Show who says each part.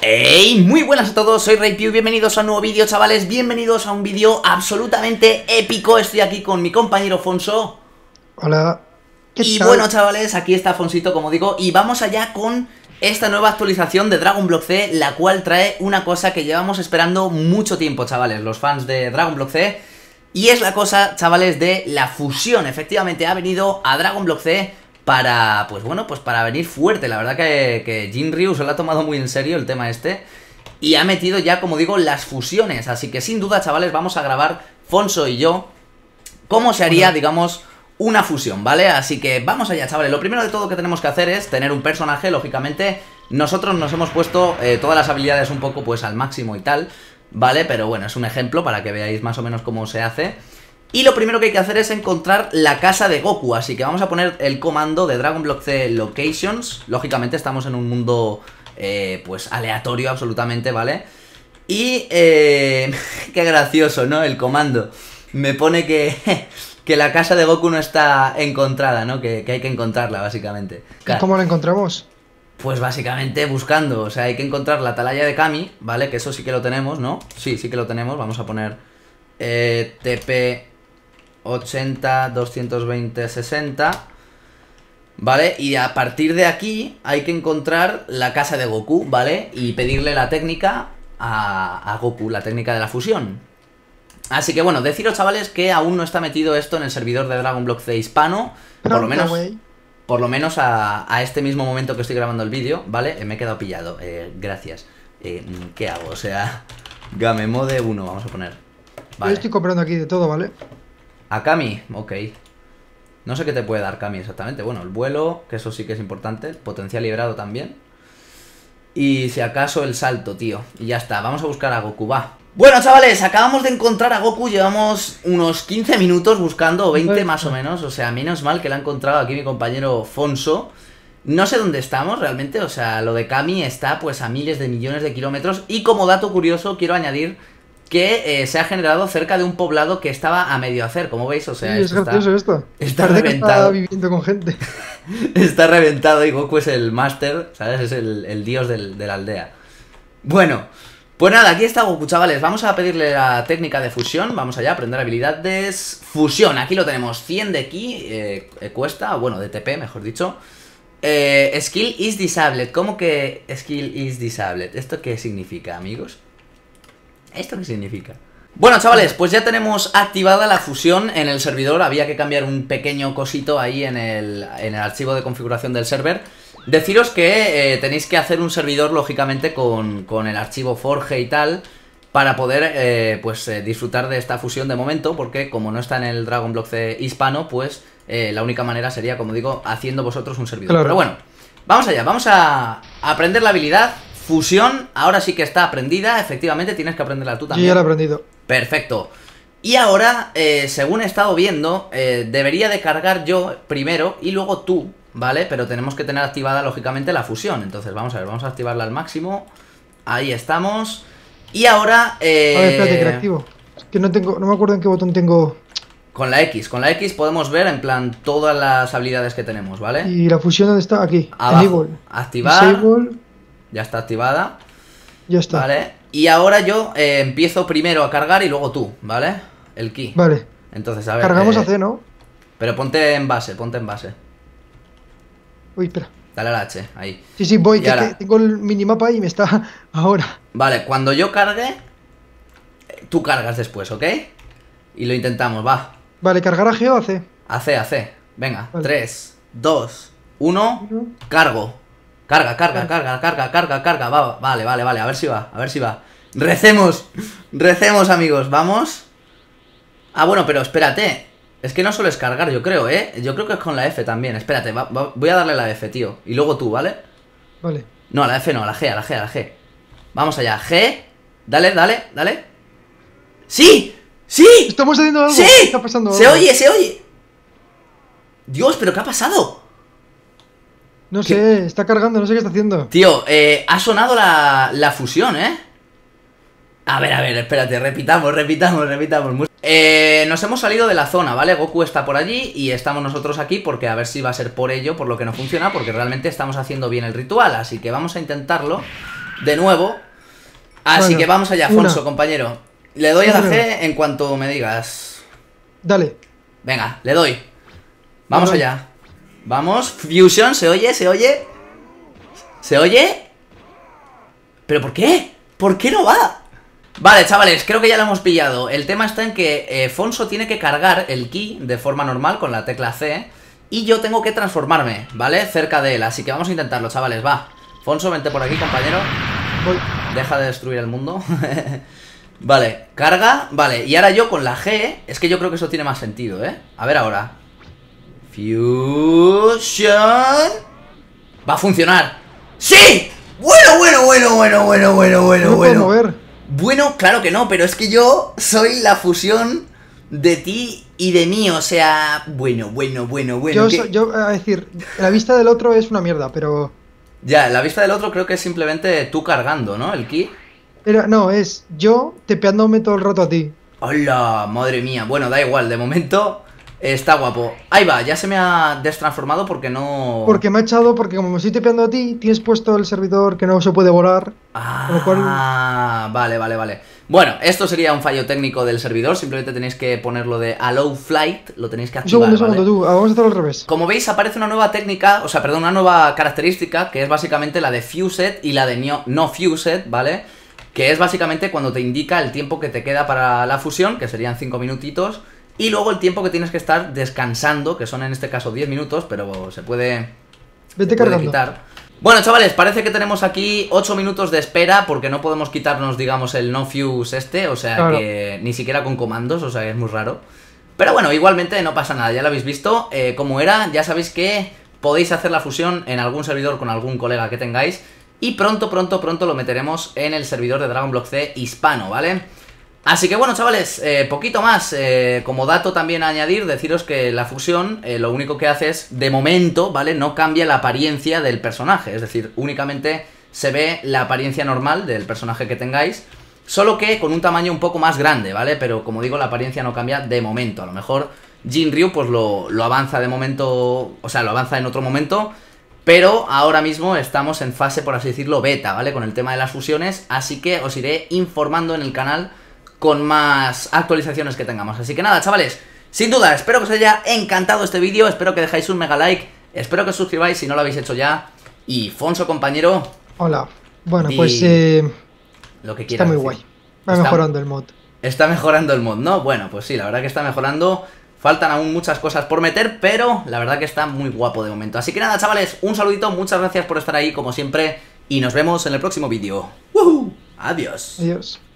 Speaker 1: Hey, muy buenas a todos, soy RayPew, bienvenidos a un nuevo vídeo, chavales, bienvenidos a un vídeo absolutamente épico. Estoy aquí con mi compañero Fonso.
Speaker 2: Hola, ¿qué
Speaker 1: Y
Speaker 2: tal?
Speaker 1: bueno, chavales, aquí está Fonsito, como digo, y vamos allá con esta nueva actualización de Dragon Block C, la cual trae una cosa que llevamos esperando mucho tiempo, chavales, los fans de Dragon Block C. Y es la cosa, chavales, de la fusión. Efectivamente, ha venido a Dragon Block C para, pues bueno, pues para venir fuerte. La verdad que Jinryu se lo ha tomado muy en serio el tema este y ha metido ya, como digo, las fusiones. Así que sin duda, chavales, vamos a grabar, Fonso y yo, cómo se haría, digamos, una fusión, ¿vale? Así que vamos allá, chavales. Lo primero de todo que tenemos que hacer es tener un personaje, lógicamente. Nosotros nos hemos puesto todas las habilidades un poco pues al máximo y tal, ¿vale? Pero bueno, es un ejemplo para que veáis más o menos cómo se hace. Y lo primero que hay que hacer es encontrar la casa de Goku, así que vamos a poner el comando de Dragon Block C Locations. Lógicamente estamos en un mundo pues aleatorio absolutamente, ¿vale? Y qué gracioso, ¿no? El comando me pone que la casa de Goku no está encontrada, ¿no? Que hay que encontrarla, básicamente.
Speaker 2: ¿Y cómo la encontramos?
Speaker 1: Pues básicamente buscando, o sea, hay que encontrar la atalaya de Kami, ¿vale? Que eso sí que lo tenemos, ¿no? Sí, sí que lo tenemos, vamos a poner TP 80, 220, 60, ¿vale? Y a partir de aquí hay que encontrar la casa de Goku, ¿vale? Y pedirle la técnica a Goku, la técnica de la fusión. Así que bueno, deciros, chavales, que aún no está metido esto en el servidor de Dragon Block C hispano, por lo menos a este mismo momento que estoy grabando el vídeo, ¿vale? Me he quedado pillado, gracias. ¿Qué hago? O sea, Game Mode 1, vamos a poner. Vale.
Speaker 2: Yo estoy comprando aquí de todo, ¿vale?
Speaker 1: A Kami, ok. No sé qué te puede dar Kami exactamente. Bueno, el vuelo, que eso sí que es importante. Potencial liberado también. Y si acaso el salto, tío. Y ya está, vamos a buscar a Goku, va. Bueno, chavales, acabamos de encontrar a Goku. Llevamos unos 15 minutos buscando, o 20 más o menos. O sea, menos mal que la ha encontrado aquí mi compañero Fonso. No sé dónde estamos realmente. O sea, lo de Kami está pues a miles de millones de kilómetros. Y como dato curioso, quiero añadir que se ha generado cerca de un poblado que estaba a medio hacer, como veis, o sea,
Speaker 2: Sí, es gracioso esto.
Speaker 1: Está
Speaker 2: Parece que
Speaker 1: reventado.
Speaker 2: está viviendo con gente.
Speaker 1: Está reventado y Goku es el máster, ¿sabes? Es el dios de la aldea. Bueno, pues nada, aquí está Goku, chavales. Vamos a pedirle la técnica de fusión. Vamos allá, aprender habilidades. Fusión, aquí lo tenemos, 100 de ki, cuesta, bueno, de TP, mejor dicho. Skill is disabled. ¿Cómo que skill is disabled? ¿Esto qué significa, amigos? ¿Esto qué significa? Bueno, chavales, pues ya tenemos activada la fusión en el servidor. Había que cambiar un pequeño cosito ahí en el archivo de configuración del server. Deciros que tenéis que hacer un servidor, lógicamente, con el archivo Forge y tal, para poder, disfrutar de esta fusión de momento, porque como no está en el Dragon Block C hispano, pues la única manera sería, como digo, haciendo vosotros un servidor.
Speaker 2: Claro.
Speaker 1: Pero bueno, vamos allá, vamos a aprender la habilidad. Fusión, ahora sí que está aprendida. Efectivamente, tienes que aprenderla tú también.
Speaker 2: Yo ya lo he aprendido.
Speaker 1: Perfecto. Y ahora, según he estado viendo, debería de cargar yo primero y luego tú, ¿vale? Pero tenemos que tener activada, lógicamente, la fusión. Entonces, vamos a ver, vamos a activarla al máximo. Ahí estamos. Y ahora...
Speaker 2: A ver, espérate, que la activo. Es que no me acuerdo en qué botón tengo.
Speaker 1: Con la X podemos ver, en plan, todas las habilidades que tenemos, ¿vale?
Speaker 2: ¿Y la fusión dónde está? Aquí.
Speaker 1: Abajo.
Speaker 2: Enable.
Speaker 1: Activar.
Speaker 2: Disable.
Speaker 1: Ya está activada.
Speaker 2: Ya está.
Speaker 1: Vale. Y ahora yo empiezo primero a cargar y luego tú, ¿vale? El ki.
Speaker 2: Vale.
Speaker 1: Entonces, a ver.
Speaker 2: Cargamos a C, ¿no?
Speaker 1: Pero ponte en base, ponte en base.
Speaker 2: Uy, espera.
Speaker 1: Dale al H, ahí.
Speaker 2: Sí, sí, voy,
Speaker 1: Y
Speaker 2: que
Speaker 1: ahora-
Speaker 2: tengo el minimapa y me está ahora.
Speaker 1: Vale, cuando yo cargue, tú cargas después, ¿ok? Y lo intentamos, va.
Speaker 2: Vale, ¿cargar a G o a C?
Speaker 1: AC. Venga,
Speaker 2: Vale.
Speaker 1: 3, 2, 1, cargo. Carga. Va, vale, a ver si va. Recemos, amigos, vamos. Ah, bueno, pero espérate. Es que no solo es cargar, yo creo, ¿eh? Yo creo que es con la F también. Espérate, voy a darle la F, tío. Y luego tú, ¿vale?
Speaker 2: Vale.
Speaker 1: No, a la F no, a la G. Vamos allá, G. Dale. ¡Sí!
Speaker 2: Estamos haciendo algo.
Speaker 1: ¡Sí!
Speaker 2: Está pasando
Speaker 1: Se
Speaker 2: algo.
Speaker 1: oye. Dios, ¿pero qué ha pasado?
Speaker 2: No sé, está cargando, no sé qué está haciendo.
Speaker 1: Tío, ha sonado la fusión, ¿eh? A ver, espérate, repitamos. Nos hemos salido de la zona, ¿vale? Goku está por allí y estamos nosotros aquí porque a ver si va a ser por ello, por lo que no funciona, porque realmente estamos haciendo bien el ritual, así que vamos a intentarlo. de nuevo. Así
Speaker 2: Bueno,
Speaker 1: que vamos allá,
Speaker 2: una.
Speaker 1: Afonso, compañero. Le doy a la
Speaker 2: Una.
Speaker 1: G en cuanto me digas.
Speaker 2: Dale.
Speaker 1: Venga, le doy. Vamos
Speaker 2: Le doy.
Speaker 1: allá. Vamos. Fusion, ¿se oye? ¿Se oye? ¿Se oye? ¿Pero por qué? ¿Por qué no va? Vale, chavales, creo que ya lo hemos pillado. El tema está en que Fonso tiene que cargar el ki de forma normal con la tecla C. Y yo tengo que transformarme, ¿vale? Cerca de él, así que vamos a intentarlo, chavales, va. Fonso, vente por aquí, compañero.
Speaker 2: Voy.
Speaker 1: Deja de destruir el mundo. Vale, carga, vale. Y ahora yo con la G, es que yo creo que eso tiene más sentido, ¿eh? A ver ahora. Fusion. Va a funcionar. ¡Sí! Bueno.
Speaker 2: No puedo mover.
Speaker 1: Bueno, claro que no, pero es que yo soy la fusión de ti y de mí, o sea... Bueno.
Speaker 2: Yo, a decir, la vista del otro es una mierda, pero...
Speaker 1: Ya, la vista del otro creo que es simplemente tú cargando, ¿no? El ki.
Speaker 2: No, es yo tepeándome todo el rato a ti.
Speaker 1: ¡Hola! Madre mía. Bueno, da igual, de momento está guapo. Ahí va, ya se me ha destransformado porque no...
Speaker 2: Porque me ha echado, porque como me estoy tepeando a ti, tienes puesto el servidor que no se puede volar. Con lo cual...
Speaker 1: Vale. Bueno, esto sería un fallo técnico del servidor. Simplemente tenéis que ponerlo de Allow Flight. Lo tenéis que
Speaker 2: Un
Speaker 1: activar,
Speaker 2: segundo,
Speaker 1: ¿vale?
Speaker 2: tú. Vamos a hacerlo al revés.
Speaker 1: Como veis, aparece una nueva técnica, o sea, perdón, una nueva característica, que es básicamente la de Fused y la de no Fused, ¿vale? Que es básicamente cuando te indica el tiempo que te queda para la fusión, que serían 5 minutitos, y luego el tiempo que tienes que estar descansando, que son en este caso 10 minutos, pero se puede,
Speaker 2: Vete
Speaker 1: se puede
Speaker 2: cargando.
Speaker 1: quitar. Bueno, chavales, parece que tenemos aquí 8 minutos de espera, porque no podemos quitarnos, digamos, el no fuse o sea,
Speaker 2: Claro.
Speaker 1: que ni siquiera con comandos, o sea, es muy raro. Pero bueno, igualmente no pasa nada, ya lo habéis visto cómo era, ya sabéis que podéis hacer la fusión en algún servidor con algún colega que tengáis. Y pronto lo meteremos en el servidor de Dragon Block C hispano, ¿vale? Así que bueno, chavales, poquito más. Como dato también a añadir, deciros que la fusión lo único que hace es, de momento, ¿vale? No cambia la apariencia del personaje, es decir, únicamente se ve la apariencia normal del personaje que tengáis, solo que con un tamaño un poco más grande, ¿vale? Pero como digo, la apariencia no cambia de momento. A lo mejor Jinryu pues lo avanza de momento, o sea, lo avanza en otro momento. Pero ahora mismo estamos en fase, por así decirlo, beta, ¿vale? Con el tema de las fusiones, así que os iré informando en el canal con más actualizaciones que tengamos. Así que nada, chavales, sin duda, espero que os haya encantado este vídeo, espero que dejáis un mega like, espero que os suscribáis si no lo habéis hecho ya. Y Fonso, compañero,
Speaker 2: Hola. Bueno,
Speaker 1: Di
Speaker 2: pues
Speaker 1: lo que
Speaker 2: está
Speaker 1: quieras
Speaker 2: muy
Speaker 1: decir.
Speaker 2: guay. Va mejorando el mod.
Speaker 1: Está mejorando el mod, ¿no? Bueno, pues sí, la verdad que está mejorando. Faltan aún muchas cosas por meter, pero la verdad que está muy guapo de momento. Así que nada, chavales, un saludito, muchas gracias por estar ahí, como siempre, y nos vemos en el próximo vídeo. ¡Woohoo! Adiós.
Speaker 2: Adiós.